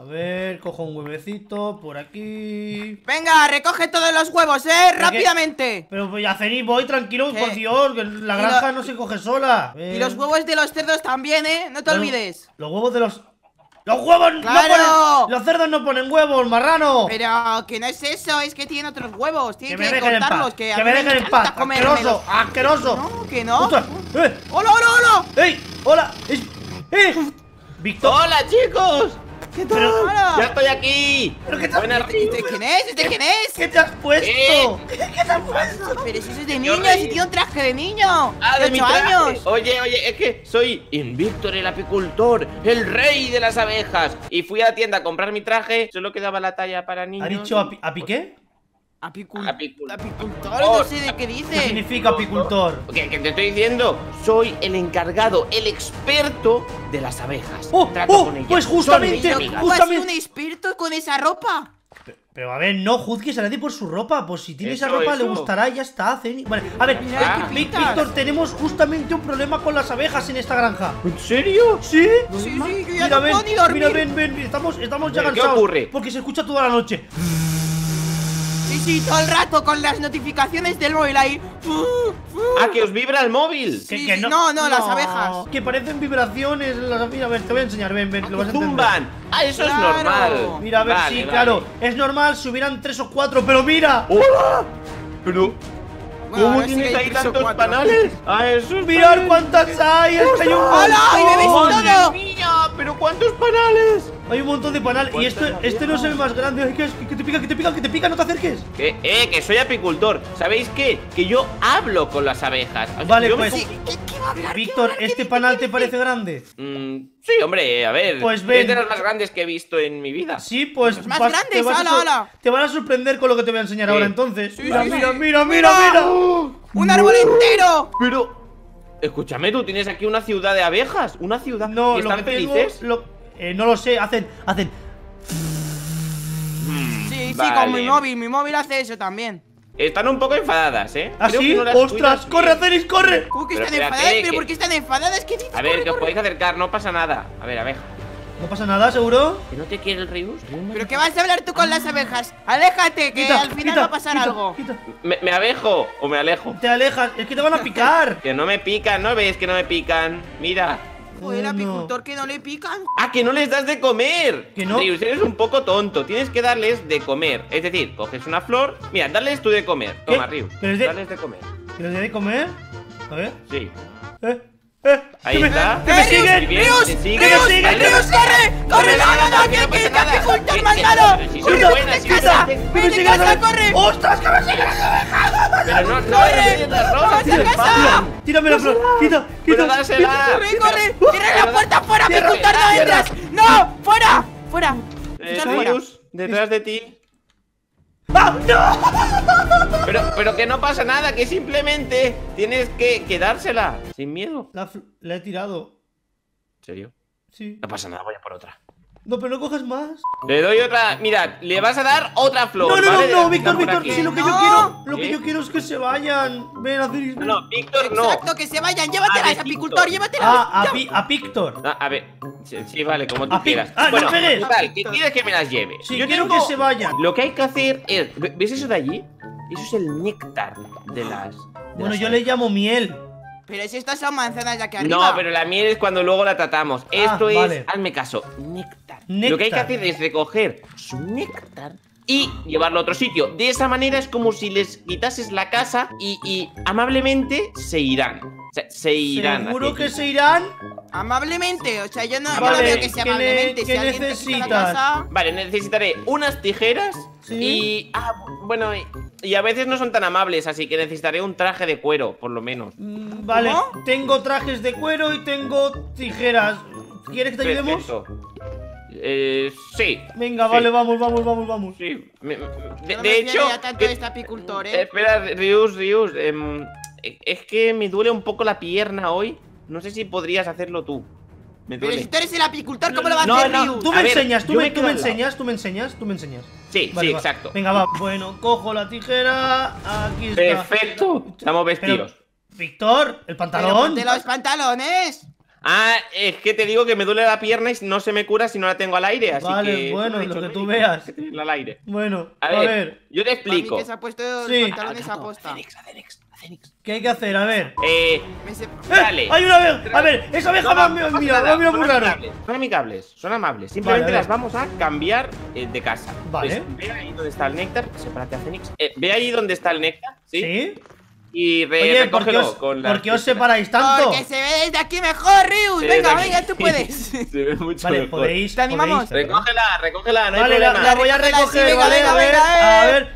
A ver, cojo un huevecito por aquí. Venga, recoge todos los huevos, rápidamente. Pero pues ya, Feni, voy tranquilo, ¿Qué? por Dios, que la granja no se coge sola. Y los huevos de los cerdos también, no te olvides. Los huevos de los... ¡Los huevos ¡Claro! no ponen! ¡Los cerdos no ponen huevos, marrano! Pero que no es eso, es que tienen otros huevos. Que Tienen me que dejen en cortarlos, paz, que a que mí me dejen en encanta paz, comérmelos. asqueroso, asqueroso. No, que no. ¡Ostras! ¡Hola, hola, hola! ¡Ey! ¡Hola! ¡Víctor! ¡Hola, chicos! ¿Qué tal? Pero- Hola. ¡Ya estoy aquí! ¿Pero qué te has Buenas ¿Este quién es? ¿Este quién es? ¿Qué te has puesto? ¿Qué te has puesto? Pero si eso es de Yo niño, reí. si tiene un traje de niño. ¡Ah, de mi 8 traje! años. Oye, es que soy Invictor el apicultor, el rey de las abejas. Y fui a la tienda a comprar mi traje, solo quedaba la talla para niños. ¿Ha dicho api qué? Apicultor, no sé de qué ¿Qué dice. significa apicultor? ¿Qué te estoy diciendo? Soy el encargado, el experto de las abejas. Trato con ellas. Pues Son justamente, mis amigas. ¿Cómo has sido un experto con esa ropa? Pero a ver, no juzgues a nadie por su ropa. Pues si tiene esa Eso, ropa, eso. le gustará y ya está. Vale, a ver, Mira, qué pintas. Víctor, tenemos justamente un problema con las abejas en esta granja. ¿En serio? ¿Sí? Sí, sí, yo ya Mira, no ven, puedo ni dormir. mira, ven, estamos ya ¿Qué cansados. ocurre? Porque se escucha toda la noche. Sí, todo el rato con las notificaciones del móvil ahí. Ah, que os vibra el móvil. Sí, sí, no, las abejas. Que parecen vibraciones. Mira, a ver, te voy a enseñar, ven, lo vas a entender. Zumban. Ah, eso es Claro. normal. Mira, a ver, Vale, sí, vale. claro. Es normal si hubieran 3 o 4, pero mira. ¡Hola! Pero, Bueno, ¿cómo ahora sí tienes que hay ahí 3 o tantos 4. panales? Ah, eso es. Mirad cuántas hay. Es que hay un ¡Hola! ¡Y me veis montón. todo! ¡Mía! ¿Pero cuántos panales? Hay un montón de panales. Y este no es el más grande. Ay, que te pica, no te acerques. Que soy apicultor. ¿Sabéis qué? Que yo hablo con las abejas. Vale, Yo me pues. ¿Qué va a hablar? Víctor, ¿este panal te parece grande? Sí, hombre, a ver. Pues ven. Es de los más grandes que he visto en mi vida. Sí, pues. Los más vas- grandes, te vas a ala, sor- ala. Te van a sorprender con lo que te voy a enseñar ahora Sí. entonces. Sí, Mira, sí, mira, sí. mira. ¡Un árbol entero! Pero, escúchame, tú tienes aquí una ciudad de abejas. Una ciudad. No, ¿Y lo están que tengo. felices? No lo sé, hacen. Sí, Vale. con mi móvil hace eso también. Están un poco enfadadas, ¿eh? Creo ¿Así? que no las ¡Ostras! cuidas ¡Corre, bien. Aceris, corre! ¿Cómo que Pero están espérate, enfadadas? ¿Pero que- por qué están enfadadas? ¿Qué dices? A ver, Corre, que os corre. podéis acercar, no pasa nada. A ver, abeja. No pasa nada, ¿seguro? ¿Que no te quiere el Rius? ¿Pero qué vas a hablar tú con las abejas? Aléjate, que al final va a pasar algo. quita. ¿Me abejo o me alejo? Te alejas, es que te van a picar. Que no me pican, ¿no ves que no me pican? Mira. Joder, el Bueno. apicultor que no le pican. ¡Ah, que no les das de comer! ¿Que no? Rius, eres un poco tonto. Tienes que darles de comer. Es decir, coges una flor. Mira, darles tú de comer. Toma, ¿Qué? Rius. ¿Que les dé- Darles de comer. ¿Que les dé de comer? A ver. Sí. ¡Que Ahí me- está. ¡Que me siguen! Muy bien, ¡Rius! te siguen, ¡Rius! te siguen. ¡Rius, corre! ¡Corre! ¡No, no, no! ¡Que el apicultor malvado! Pero si son ¡Rius, buenas, vete si a son casa! buenas. ¡Vete a casa, corre! ¡Ostras, que me siguen! Pero no, no, ¡Corre! las rosas, ¡Vamos a tío, casa! pasa. ¡Tírame la flor! ¡Quita! Pero ¡Quita! dásela. ¡Corre, corre! Pero- ¡Cierra la puerta! ¡Fuera, Cierra, apicultor! ¡No cierra. entras! ¡No! ¡Fuera! ¡Fuera! Estás fuera. Rius, detrás de ti. ¡Ah, no! Pero que no pasa nada, que simplemente tienes que dársela. Sin miedo. La he tirado. ¿En serio? Sí. No pasa nada, voy a por otra. No, pero no cojas más. Le doy otra. Mira, le vas a dar otra flor. No, no, ¿vale? no, De Víctor, por Víctor, aquí. si lo que No. yo quiero, lo que ¿Qué? yo quiero es que se vayan. Ven, Aceris, ven. No, Víctor, no. Exacto, que se vayan. Llévatelas, Víctor. apicultor, llévatelas. A Víctor. A ver, sí, vale, como tú A Pic- quieras. Ah, no bueno, pegues. total, ¿qué quieres que me las lleve? Sí, Yo quiero tengo- que se vayan. Lo que hay que hacer es. ¿Ves eso de allí? Eso es el néctar de las. Bueno, yo le llamo miel. Pero si estas son manzanas de aquí arriba. No, pero la miel es cuando luego la tratamos. Esto vale. es, hazme caso, néctar. Néctar. Lo que hay que hacer es recoger su néctar y llevarlo a otro sitio. De esa manera es como si les quitases la casa y amablemente se irán. O sea, se irán. ¿Seguro así. que se irán? Amablemente, o sea, yo no Vale, veo que sea ¿qué amablemente. Si qué alguien te quita la necesitas? casa. Vale, necesitaré unas tijeras Sí. y... bueno, y a veces no son tan amables, así que necesitaré un traje de cuero, por lo menos. Vale, ¿Cómo? tengo trajes de cuero y tengo tijeras. ¿Quieres que te ayudemos? Perfecto. Sí. Venga, Sí. vale, vamos. Sí. Yo no me De hecho... fiaría tanto que- de este apicultor, Espera, Rius, es que me duele un poco la pierna hoy. No sé si podrías hacerlo tú. Me Pero duele. si tú eres el apicultor, ¿cómo lo va a No, hacer no, Rius? Tú A me ver, enseñas, yo me quedo al lado. tú me enseñas. Sí, Vale, sí, va. exacto. Venga, va. Bueno, cojo la tijera. Aquí está. Perfecto. Estamos Pero, vestidos. Víctor, el Pero pantalón. ponte los pantalones. Ah, es que te digo que me duele la pierna y no se me cura si no la tengo al aire, así Vale, que... bueno, eso me ha lo dicho que tú el médico, veas. que tenerla al aire. Bueno, A ver, yo te Para mí explico. que se ha puesto Sí. los pantalones a posta. Acenix. ¿qué hay que hacer? A ver. Me se- Dale. Hay una abeja. A ver, esa abeja No, me no ha pasa mirado, nada, me ha mirado muy son raro. amigables, son amigables, son amables. Simplemente Vale, a ver. las vamos a cambiar de casa. Vale. Pues, ve ahí donde está el néctar. Sepárate, Acenix. Ve ahí donde está el néctar, ¿sí? ¿Sí? Y Oye, ¿por qué recógelo con las por qué os pistolas. separáis tanto? Porque se ve desde aquí mejor, Rius. Se ve Venga, de venga, aquí. tú puedes. Se ve mucho Vale, mejor. podéis. ¿Te animamos? podéis. Recógela, no hay Vale, problema. la voy a Recógela, recoger, sí, venga, ¿vale? venga, A ver, venga, a ver.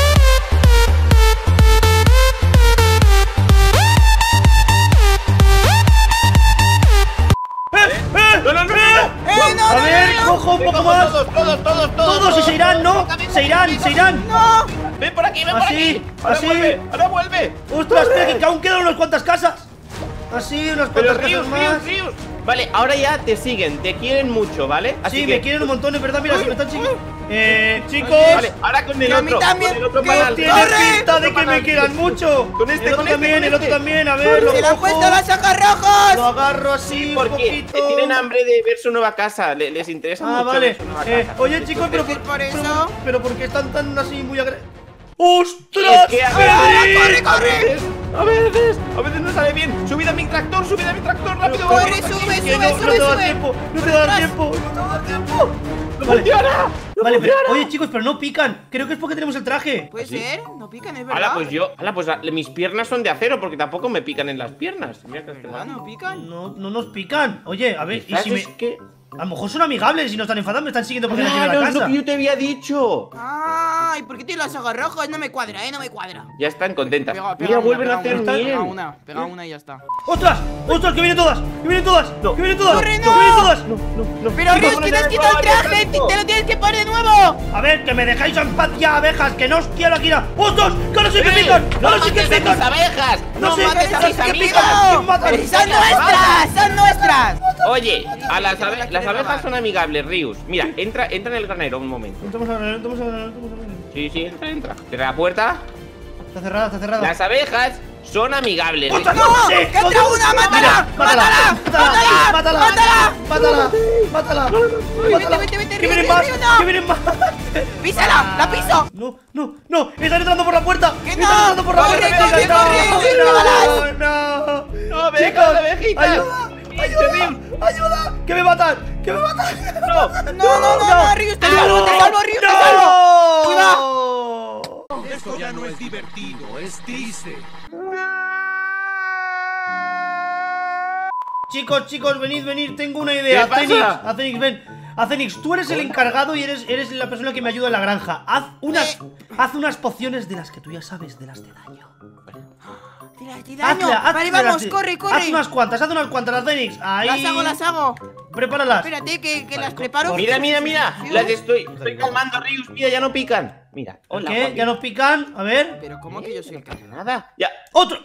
No, no, no, no, no. No, A no, ver, no, no. cojo un poco más. Todos y se irán, ¿no? Se irán. No. Ven por aquí, ven por Así, aquí. Ahora así. vuelve, ahora vuelve. Ostras, que aún quedan unas cuantas casas. Así, unas Pero cuantas casas más. Rius. Vale, ahora ya te siguen, te quieren mucho, ¿vale? Sí, que... me quieren un montón, es verdad. Mira, se me están chicos. Chicos. Vale, ahora con el Y a mí otro. también, Con el otro que panal. Tiene ¡Corre! pinta de que me quieran mucho. Con este, el otro con este, también, con el otro este. también. A ver, lo Se le han cojo. puesto los ojos rojos. Lo agarro así un Porque poquito. tienen hambre de ver su nueva casa. Les interesa Ah, mucho vale. ver su nueva casa. Oye, chicos, pero Entonces, por eso- pero ¿por qué están tan así muy agresivos? ¡Ostras! Es que a Freddy! veces, a veces no sale bien. Subid a mi tractor, rápido. Corre, vamos. sube, Que sube, no te sube, da sube. tiempo, no te da tiempo. Vale, vale, pero, oye chicos, pero no pican. Creo que es porque tenemos el traje. Puede ¿Así? ser, no pican, es verdad. Pues mis piernas son de acero porque tampoco me pican en las piernas. Mira que ¿Verdad? ¿No pican? No nos pican. Oye, a ver, y Quizás si me. es que... A lo mejor son amigables y no están enfadados, me están siguiendo porque les lleve a Claro, la es lo casa. que yo te había dicho. Ay, ¿por qué tiene los ojos rojos? No me cuadra, no me cuadra. Ya están contentas. Pega Mira, una, vuelven pega a hacer una, miel. Pega una y ya está. ¡Ostras! ¡Ostras! ¡Que vienen todas! ¡Que vienen todas! No. ¡Que vienen todas! ¡Corre, ¡Que no! vienen todas! Pero Rius, que te has quitado el traje, te lo tienes que poner de nuevo. A ver, que me dejáis en paz ya, abejas, que no os quiero aquí nada. ¡Ostras! ¡Que ahora sí que pican! ¡No ¡Ahora sí que mates a mis pican! abejas! No ¡No sé, mates a ¿qué mis pasa? amigas! ¿Quién mata? ¡Son nuestras! ¡Son nuestras! Oye, a las quieren abejas robar. son amigables, Rius. Mira, entra en el granero un momento. Entramos a ver, entramos a ver. Sí, entra. Cierra la puerta. Está cerrada, está cerrada. Las abejas son amigables. ¡Ostras! ¡No! Sí, ¡Que entra una! ¡Mátala! ¡Mátala! ¡Mátala! Vete, ¡Que Rius, vienen más! Rius, no. ¡Que vienen más! ¡Písala! ¡La piso! ¡No! ¡Están entrando por la puerta! ¡Que ¡Están no! entrando por la ¡Corre, puerta! corre, corre! ¡No! ¡No, abejas, ¡Chicos! abejitas! ¡Ayuda! ¡Ayuda! ¡Que me matan! No, Rius, te salvo, Rius, te salvo. ¡No! Esto ya no es divertido, es triste. Chicos, venid, tengo una idea. ¿Qué pasa? Acenix, ven. Acenix, tú eres el encargado y eres la persona que me ayuda en la granja. Haz unas pociones de las que tú ya sabes, de las de daño. De daño. Vale, vamos, corre. Haz unas cuantas, Acenix. Ahí. Las hago. Prepáralas. Espérate, que las preparo. Mira. Las estoy calmando, Rius. Mira, ya no pican. Mira, hola. ¿Qué? Juanmi. ¿Ya nos pican? A ver. Pero ¿cómo que yo soy el que? Nada. Ya. ¡Otro!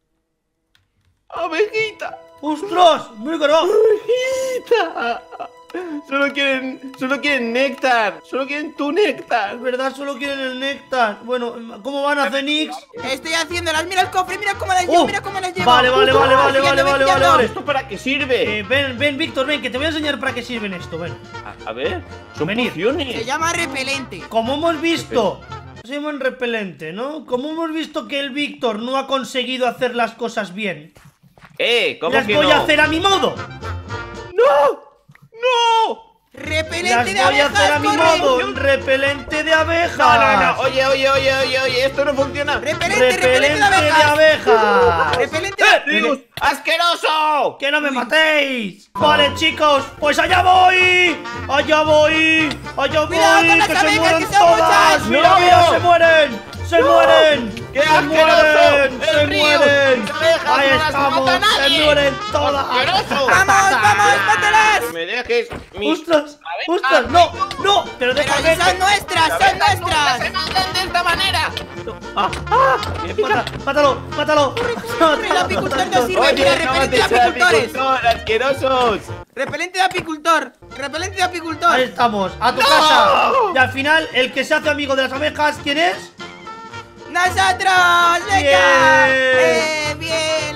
Abejita. ¡Ostras! ¡Muy caro! Abejita. Solo quieren néctar. Solo quieren tu néctar. Es verdad, solo quieren el néctar. Bueno, ¿cómo van, Acenix? Estoy haciéndolas. Mira el cofre, mira cómo las llevo, mira cómo las llevo. Vale. Pillando. ¿Esto para qué sirve? Ven, Víctor, ven, que te voy a enseñar para qué sirven esto, ven. A ver. Son Venid. pociones. Se llama repelente. Como hemos visto, somos repelente, ¿no? Como hemos visto que el Víctor no ha conseguido hacer las cosas bien, ¿Cómo las que voy no? a hacer a mi modo. ¡No! Repelente Las de voy a abejas, hacer a mi corre. modo. Repelente de abejas. No. Oye, esto no funciona. Repelente de abejas. Repelente. Rius, ¡asqueroso! ¡Que no me matéis! Vale, chicos, pues allá voy. Cuidado con las que se abejas, mueran que son todas. muchas. Mira, se mueren. Se mueren. ¡Qué Se asqueroso! mueren. ¡El Se Rius! mueren. ¡Las abejas Ahí no las estamos. mata Se nadie! mueren todas. ¡Asqueroso! Vamos, mátalas. Que me dejes mis... ¡Ostras! abejas. ¡Ostras! ¡No! ¡No! ¡Pero Pero déjame! son nuestras, Las son abejas nunca se nuestras. matan de esta manera. Me pica. ¡Mátalo! Corre, el apicultor no sirve. Oye, Mira, acabas repelente de de ser apicultores. apicultor, asquerosos. Repelente de apicultor. Repelente de Ahí apicultor. estamos, a tu casa. Y al final, el que se hace amigo de las abejas, ¿quién es? ¡Nosotros! ¡Venga! Bien. Bien.